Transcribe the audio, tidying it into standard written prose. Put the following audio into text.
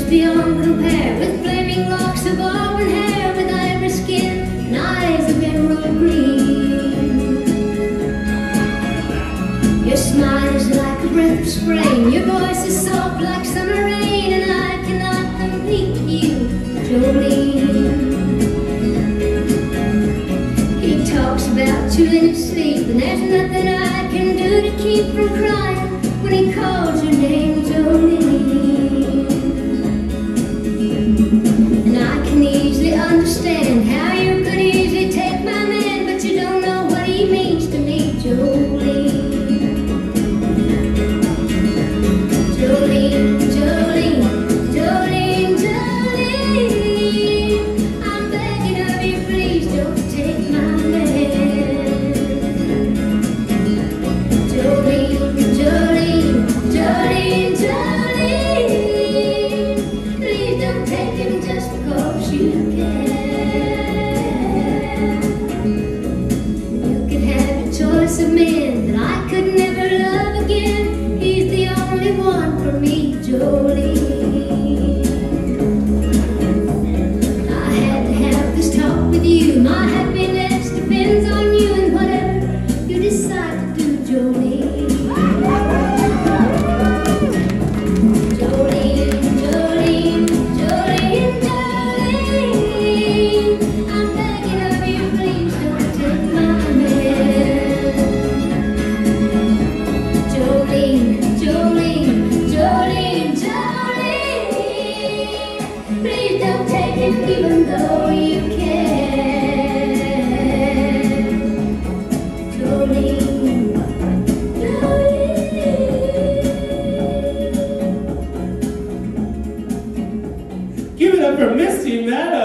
beyond compare, with flaming locks of auburn hair, with ivory skin and eyes of emerald green. Your smile is like a breath of spring, your voice is soft like summer rain, and I cannot complete you, Jolene. He talks about you in his sleep, and there's nothing I can do to keep from crying when he calls your name, Jolene. And I can easily understand how you could easily take my man, but you don't know what he means to me, Jolene. Jolene, Jolene, Jolene, Jolene, I'm begging of you, please don't take my man. Jolene, Jolene, Jolene, Jolene, please don't take him just because you can. You can have your choice of men that I could never love again. He's the only one for me, Jolene. I had to have this talk with you. My happiness depends on you and whatever you decide to do, Jolene. Jolene, Jolene, Jolene, Jolene, I'm begging of you, please don't take my man. Jolene, Jolene, Jolene, Jolene, please don't take him even though you can.